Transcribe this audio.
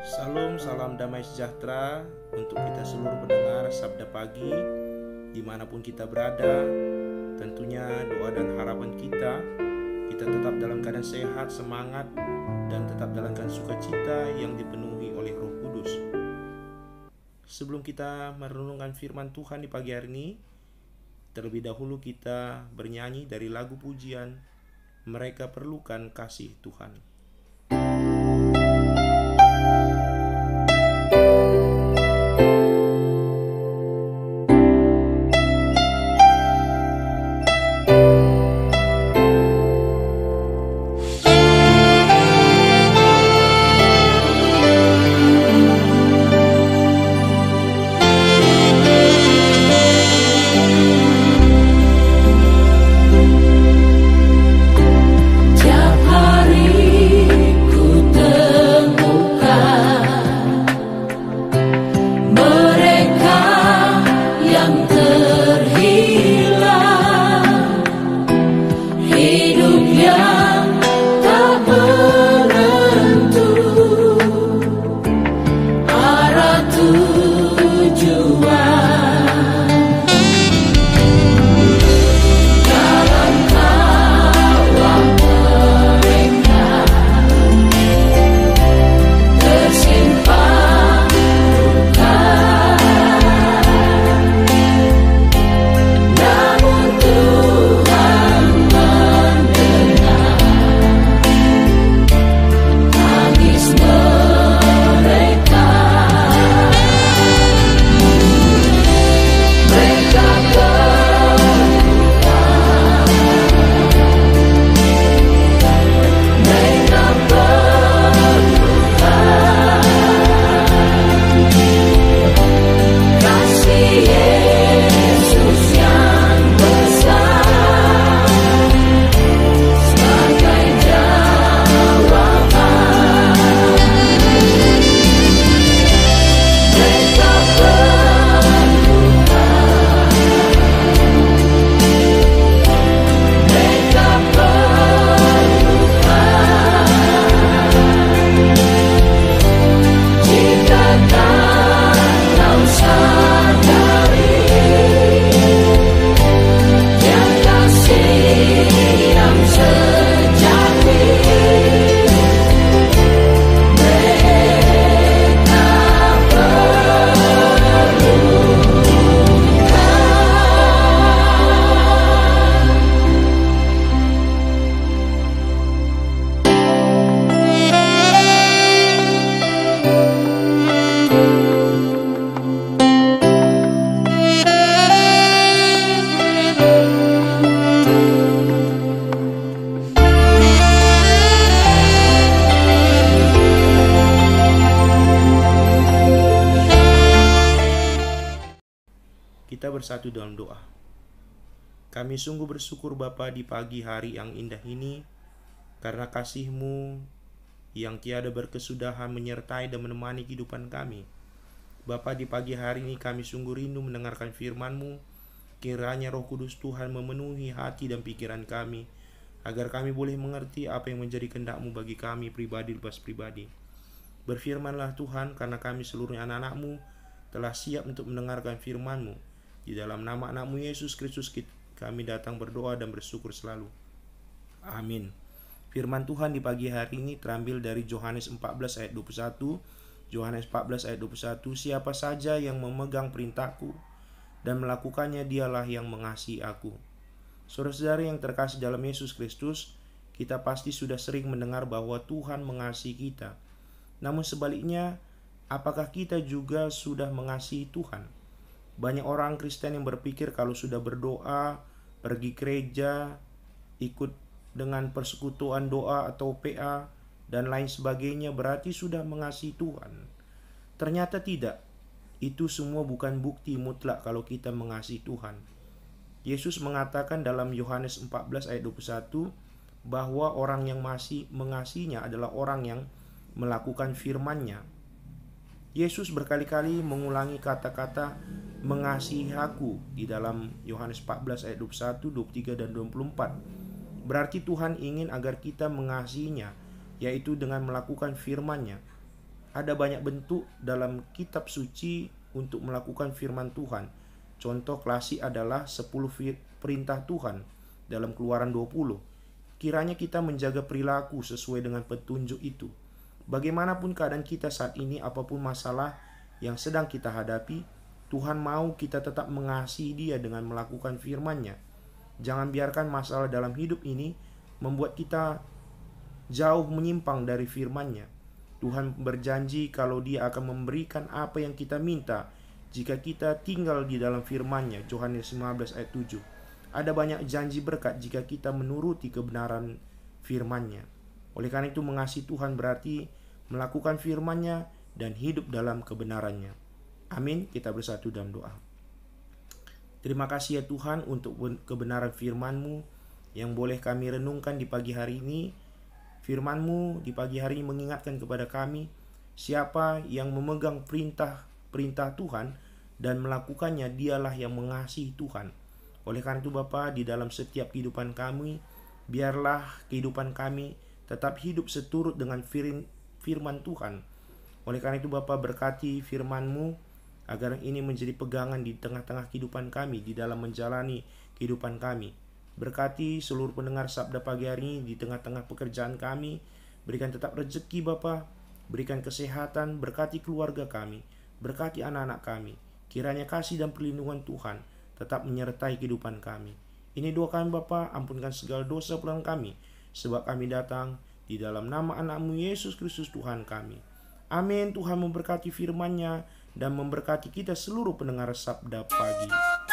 Salam, salam damai sejahtera untuk kita seluruh pendengar Sabda Pagi dimanapun kita berada. Tentunya doa dan harapan kita tetap dalam keadaan sehat, semangat, dan tetap dalam keadaan sukacita yang dipenuhi oleh Roh Kudus. Sebelum kita merenungkan firman Tuhan di pagi hari ini, terlebih dahulu kita bernyanyi dari lagu pujian Mereka Perlukan Kasih Tuhan. Kita bersatu dalam doa. Kami sungguh bersyukur Bapa di pagi hari yang indah ini, karena kasih-Mu yang tiada berkesudahan menyertai dan menemani kehidupan kami. Bapa, di pagi hari ini kami sungguh rindu mendengarkan firman-Mu. Kiranya Roh Kudus Tuhan memenuhi hati dan pikiran kami, agar kami boleh mengerti apa yang menjadi kehendak-Mu bagi kami pribadi lepas pribadi. Berfirmanlah Tuhan, karena kami seluruhnya anak-anak-Mu telah siap untuk mendengarkan firman-Mu. Di dalam nama anak-Mu Yesus Kristus kami datang berdoa dan bersyukur selalu. Amin. Firman Tuhan di pagi hari ini terambil dari Yohanes 14 ayat 21. Yohanes 14 ayat 21, siapa saja yang memegang perintahku dan melakukannya, dialah yang mengasihi aku. Saudara-saudara yang terkasih dalam Yesus Kristus, kita pasti sudah sering mendengar bahwa Tuhan mengasihi kita. Namun sebaliknya, apakah kita juga sudah mengasihi Tuhan? Banyak orang Kristen yang berpikir kalau sudah berdoa, pergi gereja, ikut dengan persekutuan doa atau PA, dan lain sebagainya berarti sudah mengasihi Tuhan. Ternyata tidak. Itu semua bukan bukti mutlak kalau kita mengasihi Tuhan. Yesus mengatakan dalam Yohanes 14 ayat 21 bahwa orang yang masih mengasihinya adalah orang yang melakukan firman-Nya. Yesus berkali-kali mengulangi kata-kata mengasihi aku di dalam Yohanes 14 ayat 21, 23 dan 24. Berarti Tuhan ingin agar kita mengasihinya, yaitu dengan melakukan firman-Nya. Ada banyak bentuk dalam kitab suci untuk melakukan firman Tuhan. Contoh klasik adalah 10 perintah Tuhan dalam Keluaran 20. Kiranya kita menjaga perilaku sesuai dengan petunjuk itu. Bagaimanapun keadaan kita saat ini, apapun masalah yang sedang kita hadapi, Tuhan mau kita tetap mengasihi Dia dengan melakukan firman-Nya. Jangan biarkan masalah dalam hidup ini membuat kita jauh menyimpang dari firman-Nya. Tuhan berjanji kalau Dia akan memberikan apa yang kita minta jika kita tinggal di dalam firman-Nya. Yohanes 15 ayat 7. Ada banyak janji berkat jika kita menuruti kebenaran firman-Nya. Oleh karena itu, mengasihi Tuhan berarti melakukan firman-Nya dan hidup dalam kebenaran-Nya. Amin. Kita bersatu dalam doa. Terima kasih ya Tuhan untuk kebenaran firman-Mu yang boleh kami renungkan di pagi hari ini. Firman-Mu di pagi hari ini mengingatkan kepada kami, siapa yang memegang perintah Tuhan dan melakukannya, dialah yang mengasihi Tuhan. Oleh karena itu Bapa, di dalam setiap kehidupan kami, biarlah kehidupan kami tetap hidup seturut dengan firman Tuhan. Oleh karena itu Bapa, berkati firman-Mu agar ini menjadi pegangan di tengah-tengah kehidupan kami, di dalam menjalani kehidupan kami. Berkati seluruh pendengar Sabda Pagi hari ini di tengah-tengah pekerjaan kami. Berikan tetap rezeki Bapa, berikan kesehatan, berkati keluarga kami, berkati anak-anak kami. Kiranya kasih dan perlindungan Tuhan tetap menyertai kehidupan kami. Ini doa kami Bapa, ampunkan segala dosa pelanggaran kami, sebab kami datang di dalam nama anak-Mu Yesus Kristus Tuhan kami. Amin. Tuhan memberkati firman-Nya dan memberkati kita seluruh pendengar Sabda Pagi.